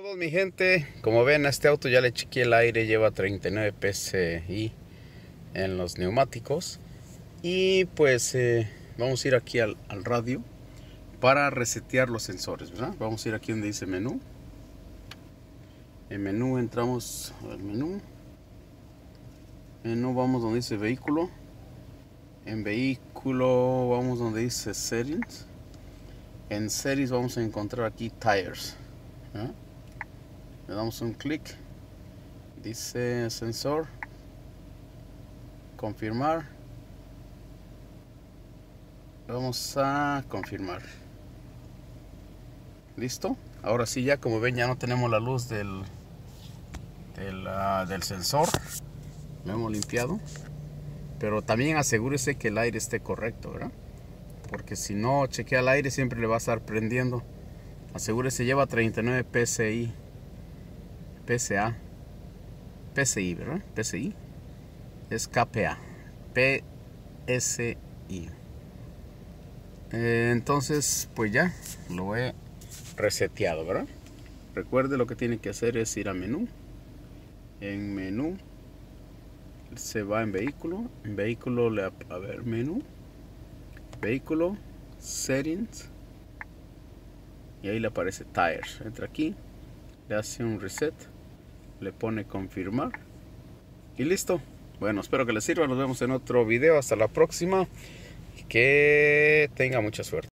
Saludos mi gente, como ven a este auto ya le chequeé el aire, lleva 39 PSI en los neumáticos. Y pues vamos a ir aquí al radio para resetear los sensores, ¿verdad? Vamos a ir aquí donde dice menú. En menú entramos al menú. Menú vamos donde dice vehículo. En vehículo vamos donde dice settings. En series vamos a encontrar aquí tires, ¿verdad? Le damos un clic, dice sensor, confirmar. Vamos a confirmar. Listo. Ahora sí, ya como ven, ya no tenemos la luz del sensor. Lo hemos limpiado. Pero también asegúrese que el aire esté correcto, ¿verdad? Porque si no chequea el aire, siempre le va a estar prendiendo. Asegúrese, lleva 39 PSI. PSI, ¿verdad? PSI es KPA. PSI. Entonces, pues ya lo he reseteado, ¿verdad? Recuerde, lo que tiene que hacer es ir a menú. En menú se va en vehículo. En vehículo a ver, menú, vehículo, settings, y ahí le aparece tires. Entra aquí, le hace un reset, le pone confirmar y listo. Bueno, espero que les sirva. Nos vemos en otro video. Hasta la próxima. Que tenga mucha suerte.